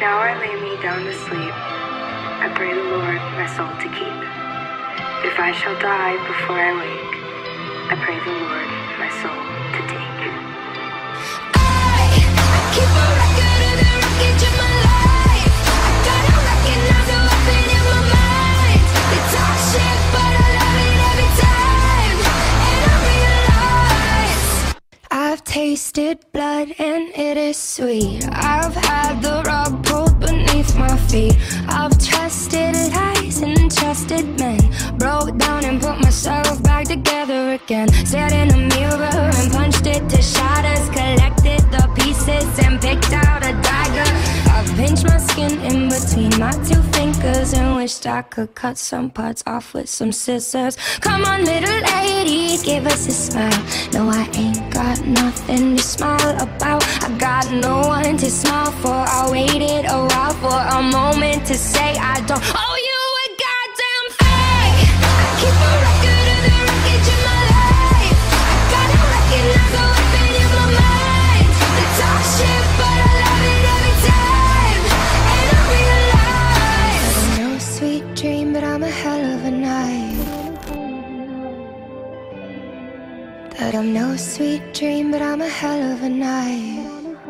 Now I lay me down to sleep. I pray the Lord my soul to keep. If I shall die before I wake, I pray the Lord my soul to take. I keep a record of the wreckage of my life. I gotta recognize the weapon in my mind. They talk shit, but I love it every time. And I realize I've tasted blood and it is sweet. I've had the rug pulled beneath my feet. I've trusted lies and trusted men. Broke down and put myself back together again. Stared in a mirror and punched it to shatters. Collected the pieces and picked out a dagger. I've pinched my skin in between my two fingers and wished I could cut some parts off with some scissors. Come on, little lady, give us a smile. No, I ain't got nothing to smile about. I got no one to smile for. I waited a while for a moment to say I don't owe you a goddamn thing. I keep a record of the wreckage in my life. I gotta recognize the weapon in my mind. They talk shit, but I love it every time. And I realize I'm no sweet dream, but I'm a hell of a night. That I'm no sweet dream, but I'm a hell of a night.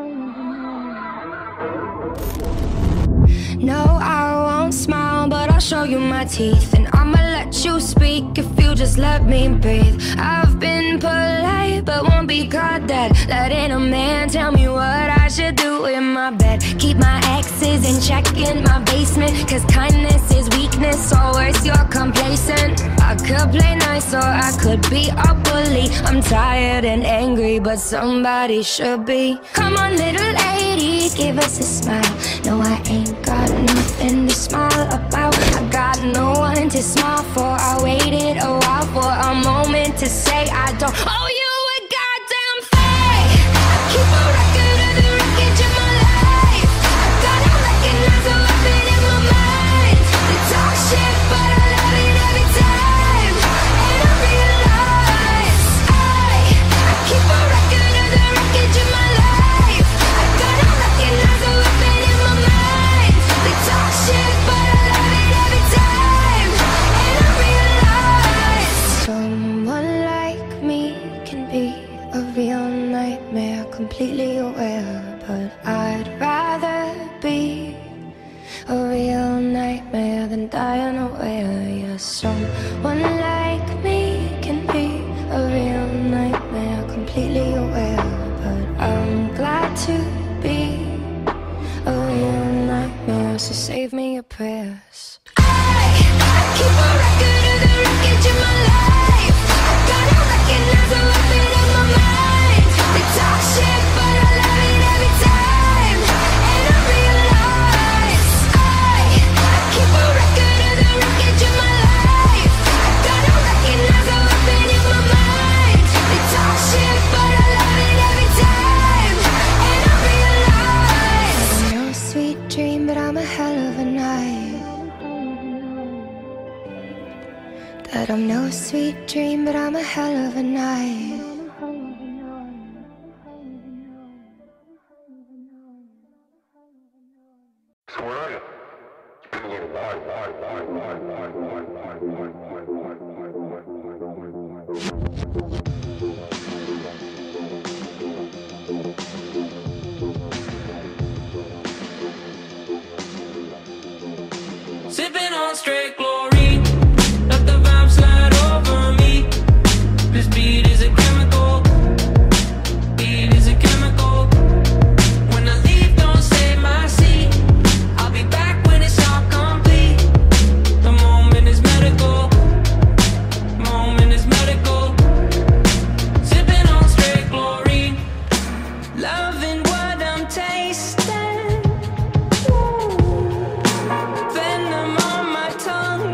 No, I won't smile, but I'll show you my teeth. And I'ma let you speak if you just let me breathe. I've been polite, but won't be caught dead. Letting a man tell me what I should do in my bed. Keep my exes in check in my basement, cause kindness is weakness, or worse, you're complacent. I could play nice or I could be a bully. I'm tired and angry, but somebody should be. Come on, little lady, give us a smile. No, I ain't got nothing to smile about. I got no one to smile for. I waited a while for a moment to say I don't owe you a goddamn thing. I keep a record of the wreckage of my life. I gotta recognize the weapon in my mind. They talk shit, but I love it every time. And I realize I keep a record of the wreckage of my life. I gotta recognize the weapon in my mind. They talk shit, but I love it every time. And I realize someone like me can be a real nightmare, completely aware. But I'd rather be a real nightmare than die unaware. Yeah, someone like me can be a real nightmare, completely aware. But I'm glad to be a real nightmare, so save me your prayers. I keep a record of the wreckage in my life. I gotta recognize the weapon in my mind. They talk shit, but I love it every time. And I realize I keep a record of the wreckage in my life. I gotta recognize the weapon in my mind. They talk shit, but I love it every time. And I realize I'm no sweet dream, but I'm a hell of a night. That I'm no sweet dream, but I'm a hell of a night. So where are you? It's been a little while. Sipping on straight glory, let the vibe slide over me. This beat is a chemical, beat is a chemical. When I leave, don't save my seat. I'll be back when it's all complete. The moment is medical, moment is medical. Sipping on straight glory, loving what I'm tasting. Venom on my tongue.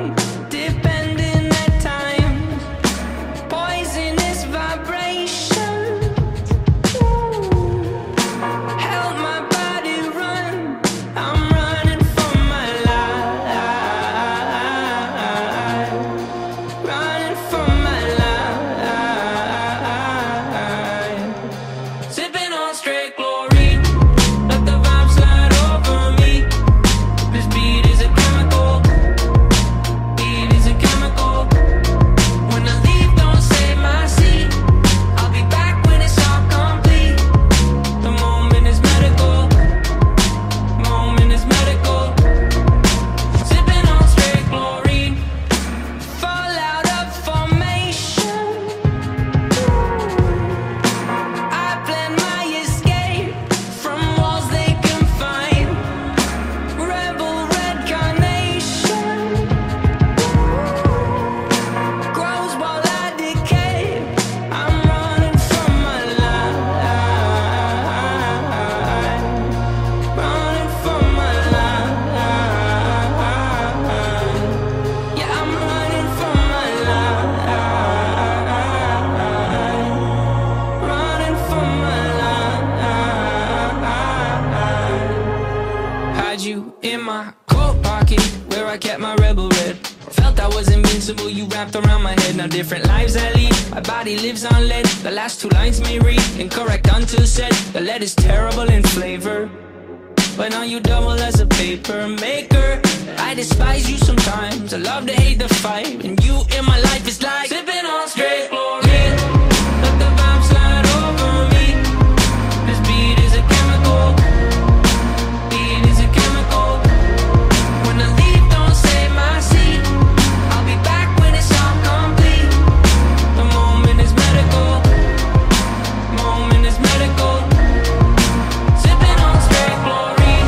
wrapped around my head. Now different lives I lead, my body lives on lead. The last two lines may read incorrect until said. The lead is terrible in flavor, but now you double as a paper maker. I despise you sometimes, I love to hate the fight, and you in my life is like sipping on straight chlorine. Let the vibe slide over me. This beat is a chemical. Beat is a chemical. When the leaf don't save my seed, I'll be back when it's all complete. The moment is medical. Moment is medical. Sipping on straight chlorine.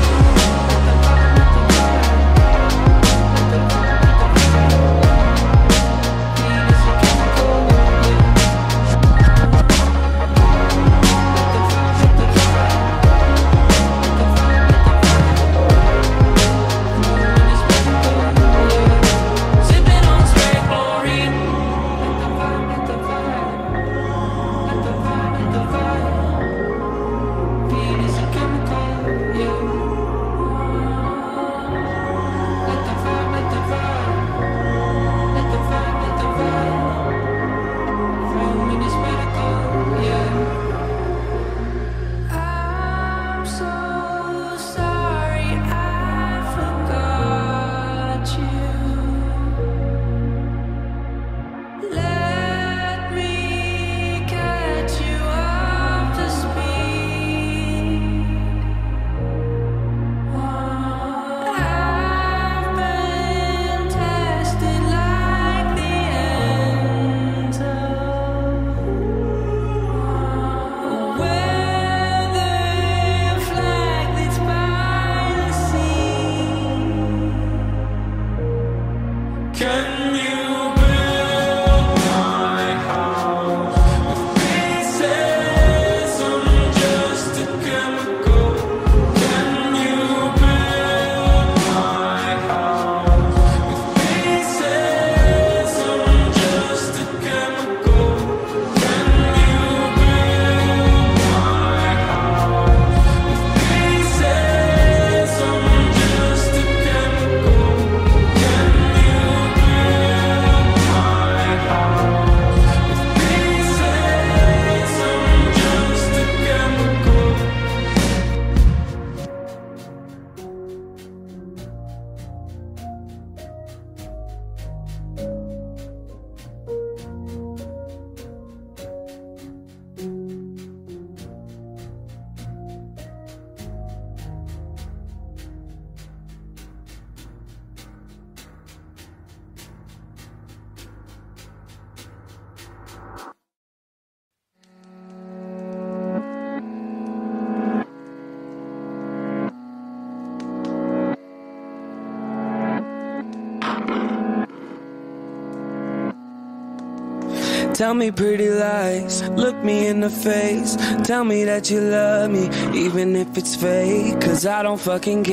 Tell me pretty lies, look me in the face. Tell me that you love me, even if it's fake. Cause I don't fucking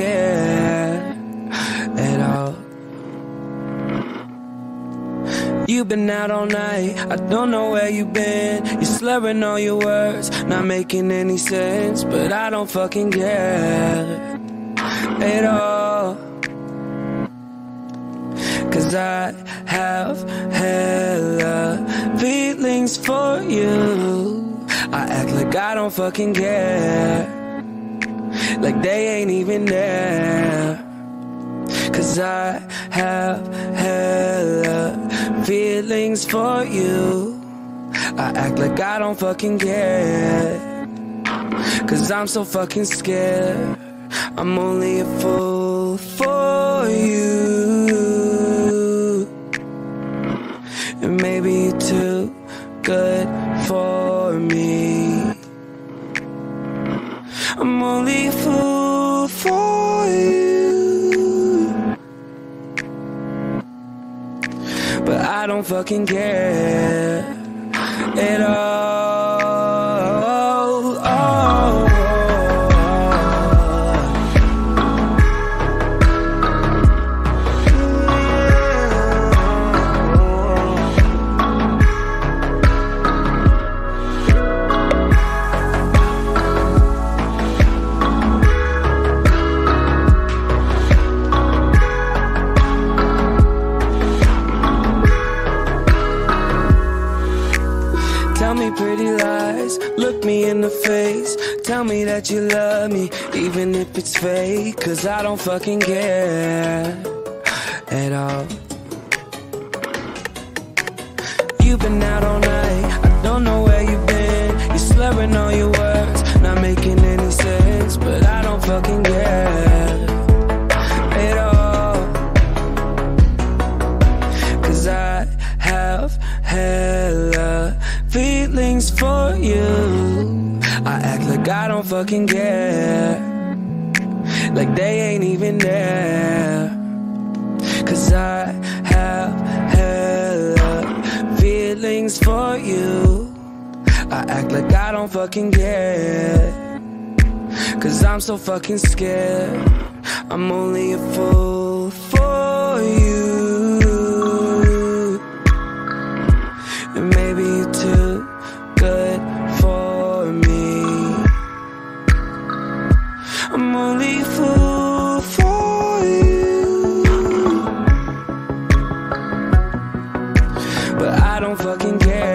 care at all. You've been out all night, I don't know where you've been. You're slurring all your words, not making any sense. But I don't fucking care at all. Cause I have hella feelings for you. I act like I don't fucking care, like they ain't even there. Cause I have hella feelings for you. I act like I don't fucking care, cause I'm so fucking scared. I'm only a fool for you, and maybe you're too good for me. I'm only a fool for you, but I don't fucking care at all. Tell me pretty lies, look me in the face. Tell me that you love me, even if it's fake. Cause I don't fucking care at all. You've been out all night, I don't know where you've been. You're slurring all your words, not making any sense. But I don't fucking care at all. Cause I have hella feelings for you. I act like I don't fucking care, like they ain't even there. Cause I have hella feelings for you. I act like I don't fucking care, cause I'm so fucking scared. I'm only a fool for you, and maybe you're too good for me. I'm only a fool for you, but I don't fucking care.